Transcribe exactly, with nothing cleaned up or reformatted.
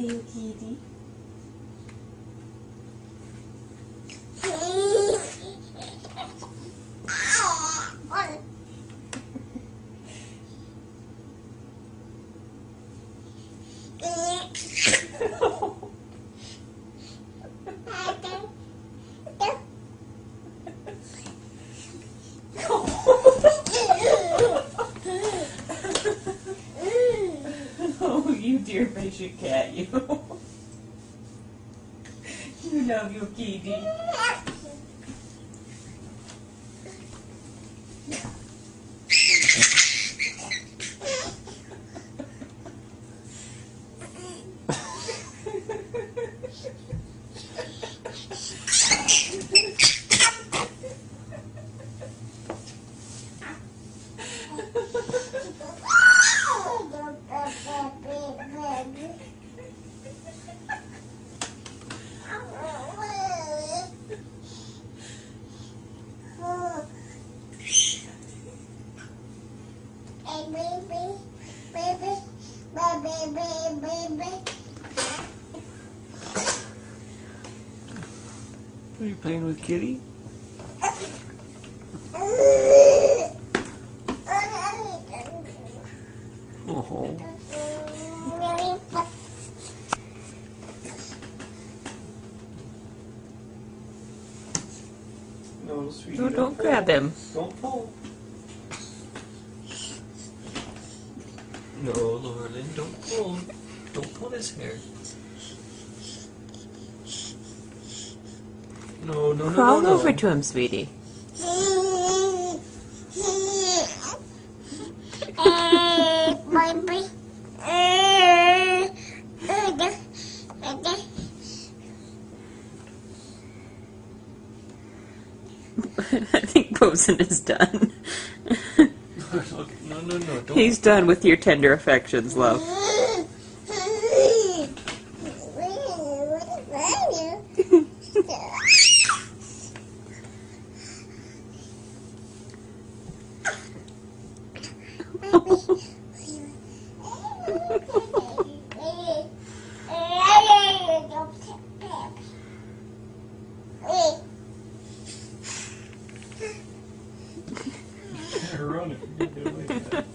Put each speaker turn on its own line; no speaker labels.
you kitty. Oh, you dear patient cat, you. You love your kitty.
Are you playing with Kitty? Oh.
No, sweetie,
No,
don't,
don't
pull.
grab him.
Don't pull.
No, Laurelyn, don't pull. Don't pull his hair. No, no, no,
Crawl
no, no.
over to him, sweetie. I think Bosun is done.
No, no, no. Don't.
He's done with your tender affections, love.
Run if you're gonna do it like that.